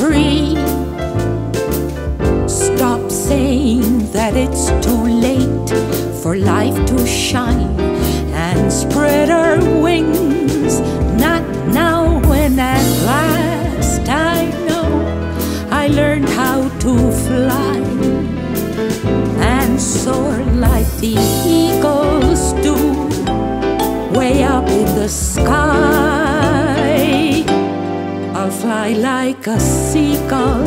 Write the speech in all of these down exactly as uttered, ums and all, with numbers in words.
free. Stop saying that it's too late for life to shine and spread our wings. Not now, when at last I know I learned how to fly and soar like the eagles do, way up in the sky. I'll fly like a seagull,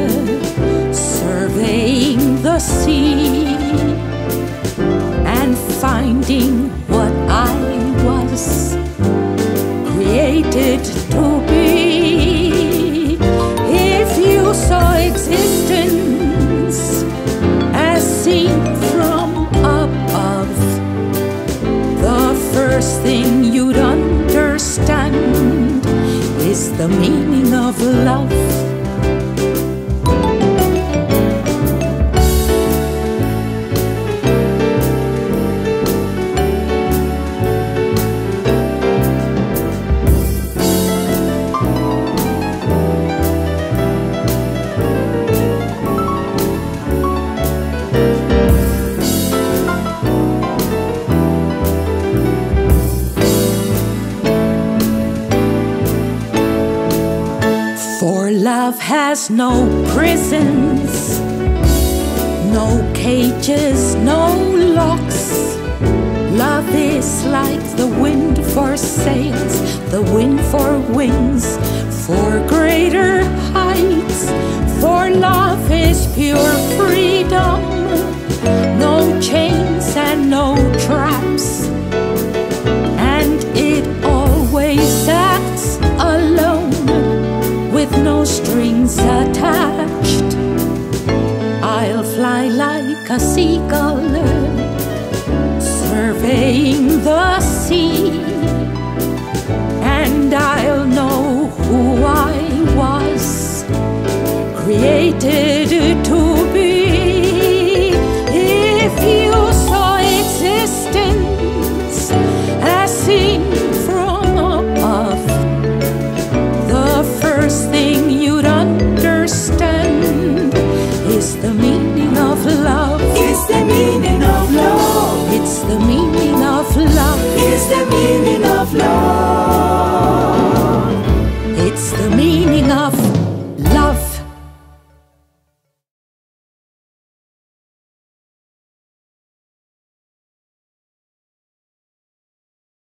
surveying the sea and finding what I was created to be. If you saw existence as seen from above, the first thing you'd understand is the meaning of love. For love has no prisons, no cages, no locks. Love is like the wind for sails, the wind for wings, for greater heights. For love is pure freedom, no chains and no traps, and it always acts alone, with no strings attached. I'll fly like a seagull, surveying the sea, and I'll know who I was created